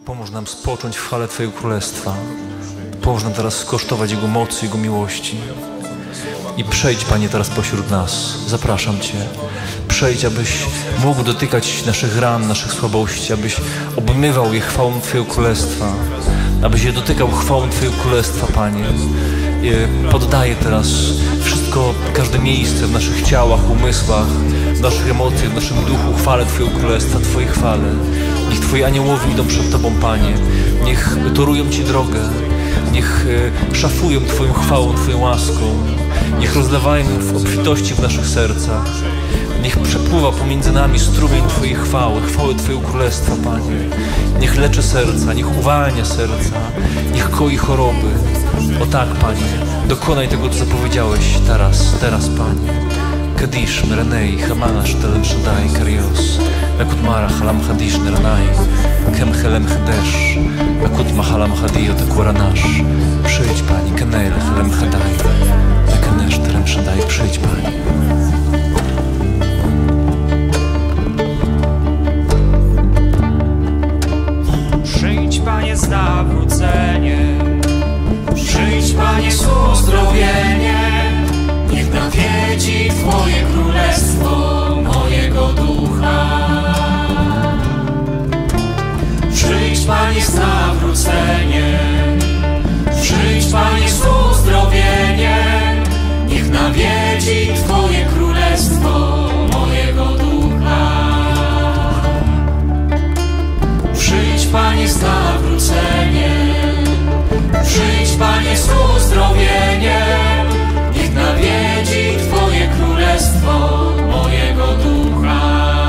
Pomóż nam spocząć w chwale Twojego Królestwa. Pomóż nam teraz skosztować Jego mocy, Jego miłości. I przejdź, Panie, teraz pośród nas. Zapraszam Cię. Przejdź, abyś mógł dotykać naszych ran, naszych słabości, abyś obmywał je chwałą Twojego Królestwa, abyś je dotykał chwałą Twojego Królestwa, Panie. Poddaję teraz wszystko, każde miejsce w naszych ciałach, umysłach, w naszych emocjach, w naszym duchu, chwale Twojego Królestwa, Twojej chwale. Niech Twoi aniołowie idą przed Tobą, Panie. Niech torują Ci drogę. Niech szafują Twoją chwałą, Twoją łaską. Niech rozlewają w obfitości w naszych sercach. Niech przepływa pomiędzy nami strumień Twojej chwały, chwały Twojego Królestwa, Panie. Niech leczy serca, niech uwalnia serca, niech koi choroby. O tak, Panie, dokonaj tego, co zapowiedziałeś teraz, Panie. Kadish, Merenei, Hamanash, Telem Shaddai, Karios, Lekut Marach, Halam Hadish, Neranai, Kem Helem Hadesh, Lekut Mahalam Hadio, Tekuranash. Przyjdź, Pani, Kenel, Helem Hadai, Lekenesh, Telem Shaddai, przyjdź, Pani. Przyjdź, Panie, z nawróceniem, przyjdź, Panie, z uzdrowieniem. Niech nawiedzi Twoje królestwo mojego ducha. Przyjdź, Panie, z nawróceniem, przyjdź, Panie, z uzdrowieniem. Niech nawiedzi Twoje królestwo mojego ducha. Przyjdź, Panie, z nawróceniem, przyjdź, Panie, z uzdrowieniem. Niech nawiedzi Twoje królestwo mojego ducha.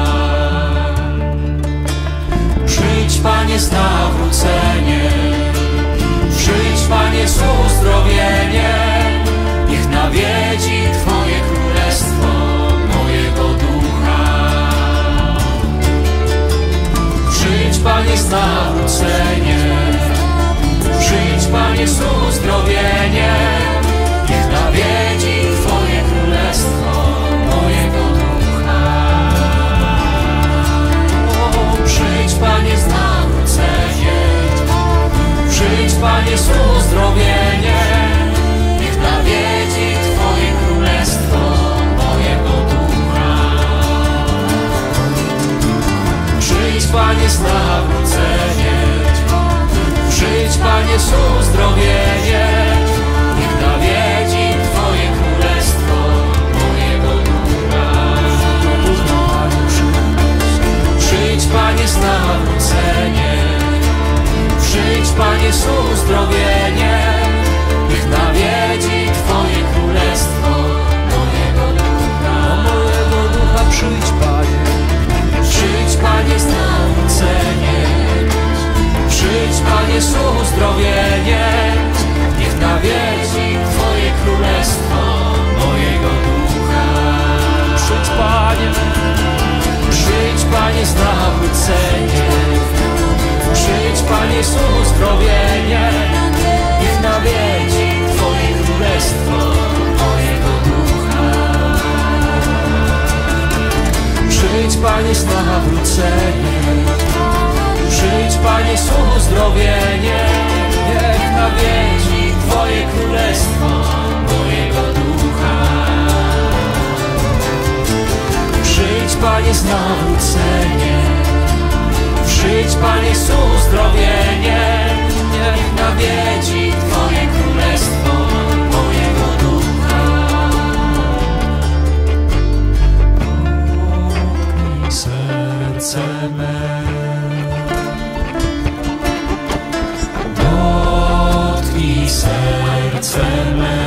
Przyjdź, Panie, z nawróceniem, przyjdź, Panie, z uzdrowieniem. Niech nawiedzi Twoje królestwo mojego ducha. Przyjdź, Panie, z nawróceniem, przyjdź, Panie, z uzdrowieniem. Niech nawiedzi Twoje królestwo mojego ducha. Przyjdź, Panie, z nawróceniem, przyjdź, Panie, z uzdrowieniem. Niech nawiedzi Twoje królestwo mojego ducha. Przyjdź, Panie, z nawróceniem, przyjdź, Panie, z uzdrowieniem. Niech nawiedzi Twoje królestwo mojego ducha. Przyjdź, Panie, z nawróceniem, przyjdź, Panie, z uzdrowieniem. Niech nawiedzi Twoje królestwo mojego ducha. Mojego ducha przyjdź, Panie. Przyjdź, Panie, z nawróceniem, przyjdź, Panie, z uzdrowieniem. Niech nawiedzi Twoje królestwo mojego ducha. Przyjdź, Panie. Przyjdź, Panie, z nawróceniem, przyjdź, Panie, z uzdrowieniem. Niech nawiedzi Twoje królestwo mojego ducha. Przyjdź, Panie, z nawróceniem, przyjdź, Panie, z uzdrowieniem. Niech nawiedzi Twoje królestwo mojego ducha. Przyjdź, Panie, z nawróceniem, przyjdź, Panie, z uzdrowieniem. Niech nawiedzi Twoje królestwo mojego ducha. Dotknij serce me, dotknij serce me,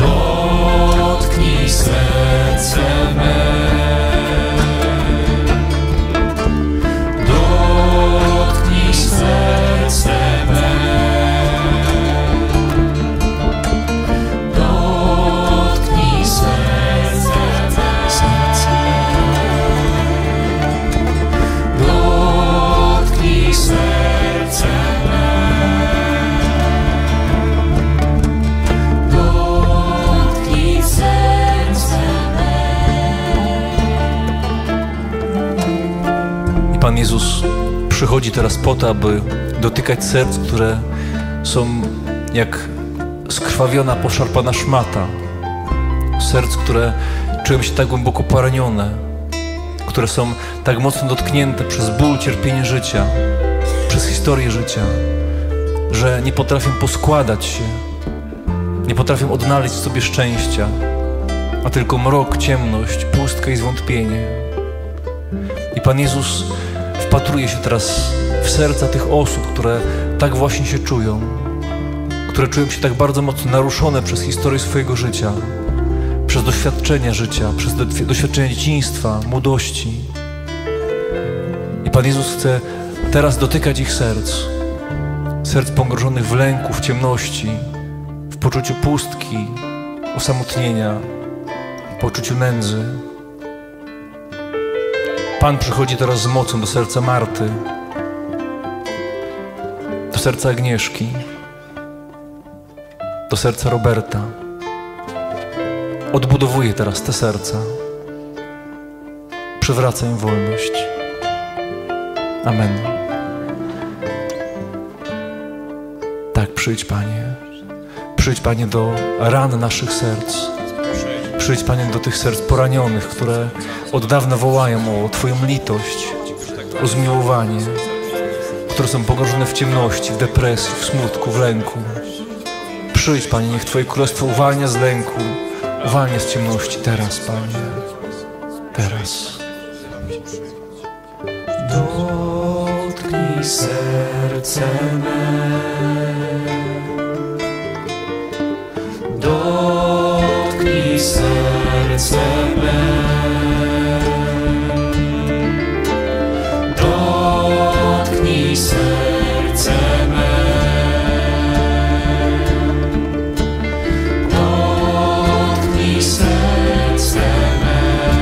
dotknij serce me. Pan Jezus przychodzi teraz po to, aby dotykać serc, które są jak skrwawiona, poszarpana szmata. Serc, które czują się tak głęboko poranione, które są tak mocno dotknięte przez ból, cierpienie życia, przez historię życia, że nie potrafią poskładać się, nie potrafią odnaleźć w sobie szczęścia, a tylko mrok, ciemność, pustka i zwątpienie. I Pan Jezus wpatruje się teraz w serca tych osób, które tak właśnie się czują, które czują się tak bardzo mocno naruszone przez historię swojego życia, przez doświadczenia życia, przez doświadczenia dzieciństwa, młodości. I Pan Jezus chce teraz dotykać ich serc pogrążonych w lęku, w ciemności, w poczuciu pustki, osamotnienia, w poczuciu nędzy. Pan przychodzi teraz z mocą do serca Marty, do serca Agnieszki, do serca Roberta. Odbudowuje teraz te serca. Przywraca im wolność. Amen. Tak, przyjdź, Panie. Przyjdź, Panie, do ran naszych serc. Przyjdź, Panie, do tych serc poranionych, które od dawna wołają o Twoją litość, o zmiłowanie, które są pogrążone w ciemności, w depresji, w smutku, w lęku. Przyjdź, Panie, niech Twoje królestwo uwalnia z lęku, uwalnia z ciemności teraz, Panie. Teraz. Dotknij serce me. Dotknij serce me. Dotknij serce me. Dotknij serce me.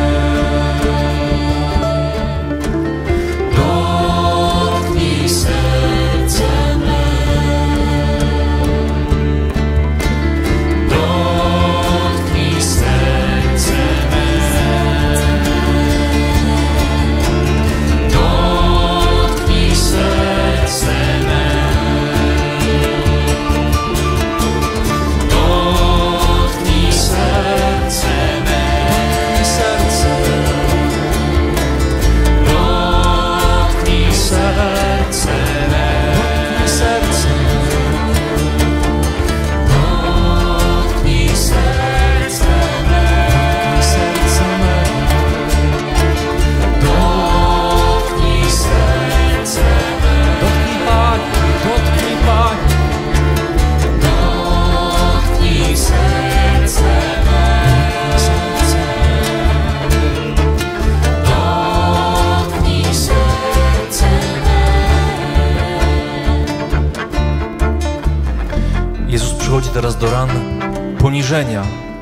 Dotknij serce me. Dotknij serce me. Dotknij serce me. Dotknij serce me. Dotknij serce me. Dotknij serce me. Dotknij serce me. Dotknij serce me. Dotknij serce me. Jezus przychodzi teraz do ran poniżenia.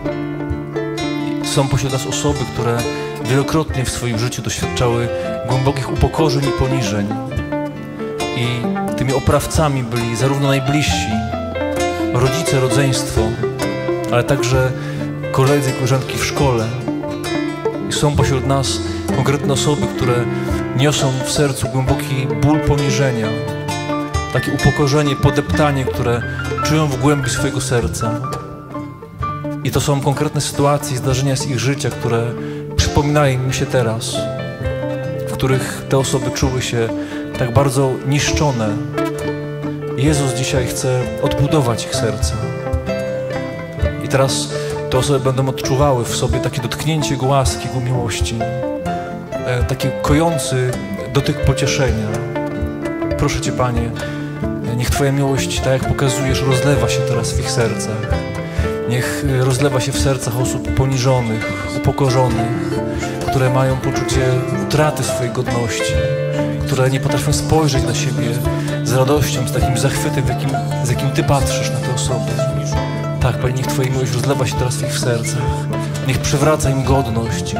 Są pośród nas osoby, które wielokrotnie w swoim życiu doświadczały głębokich upokorzeń i poniżeń. I tymi oprawcami byli zarówno najbliżsi, rodzice, rodzeństwo, ale także koledzy i koleżanki w szkole. I są pośród nas konkretne osoby, które niosą w sercu głęboki ból poniżenia, takie upokorzenie, podeptanie, które czują w głębi swojego serca. I to są konkretne sytuacje, zdarzenia z ich życia, które przypominają mi się teraz, w których te osoby czuły się tak bardzo niszczone. Jezus dzisiaj chce odbudować ich serca. I teraz te osoby będą odczuwały w sobie takie dotknięcie Jego łaski, Jego miłości, taki kojący dotyk pocieszenia. Proszę Cię, Panie, niech Twoja miłość, tak jak pokazujesz, rozlewa się teraz w ich sercach. Niech rozlewa się w sercach osób poniżonych, upokorzonych, które mają poczucie utraty swojej godności, które nie potrafią spojrzeć na siebie z radością, z takim zachwytem, z jakim Ty patrzysz na te osoby. Tak, Panie, niech Twoja miłość rozlewa się teraz w ich sercach. Niech przywraca im godność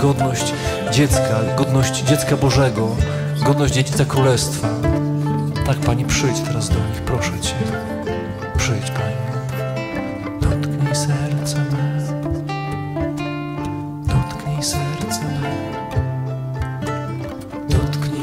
dziecka Bożego, godność dziedzica Królestwa. Tak, Panie, przyjdź teraz do nich, proszę Cię. Przyjdź, Panie. Dotknij serce me. Dotknij serce me. Dotknij